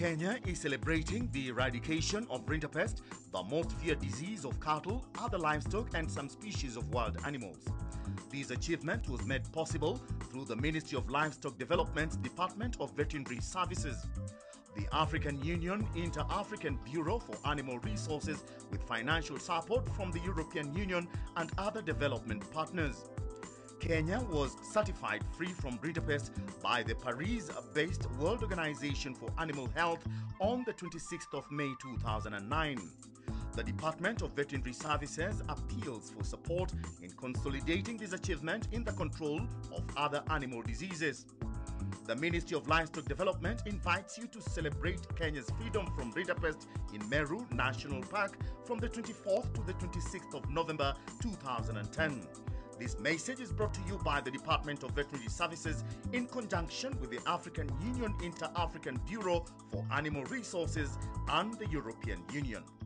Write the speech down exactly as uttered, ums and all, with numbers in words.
Kenya is celebrating the eradication of rinderpest, the most feared disease of cattle, other livestock and some species of wild animals. This achievement was made possible through the Ministry of Livestock Development's Department of Veterinary Services. The African Union Inter-African Bureau for Animal Resources with financial support from the European Union and other development partners. Kenya was certified free from rinderpest by the Paris-based World Organization for Animal Health on the twenty-sixth of May two thousand nine. The Department of Veterinary Services appeals for support in consolidating this achievement in the control of other animal diseases. The Ministry of Livestock Development invites you to celebrate Kenya's freedom from rinderpest in Meru National Park from the twenty-fourth to the twenty-sixth of November two thousand ten. This message is brought to you by the Department of Veterinary Services in conjunction with the African Union Inter-African Bureau for Animal Resources and the European Union.